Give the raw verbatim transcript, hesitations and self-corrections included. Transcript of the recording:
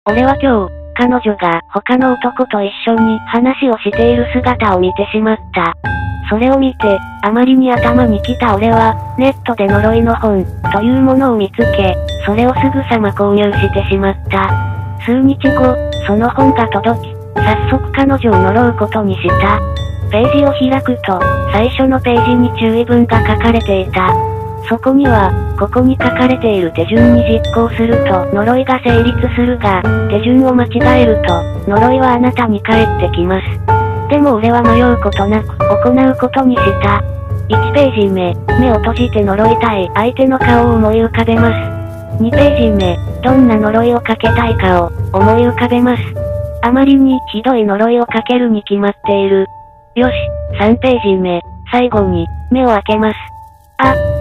俺は今日、彼女が他の男と一緒に話をしている姿を見てしまった。それを見て、あまりに頭にきた俺は、ネットで呪いの本、というものを見つけ、それをすぐさま購入してしまった。数日後、その本が届き、早速彼女を呪うことにした。ページを開くと、最初のページに注意文が書かれていた。そこには、ここに書かれている手順に実行すると呪いが成立するが、手順を間違えると、呪いはあなたに返ってきます。でも俺は迷うことなく、行うことにした。いちページ目、目を閉じて呪いたい相手の顔を思い浮かべます。にページ目、どんな呪いをかけたいかを、思い浮かべます。あまりにひどい呪いをかけるに決まっている。よし、さんページ目、最後に、目を開けます。あ、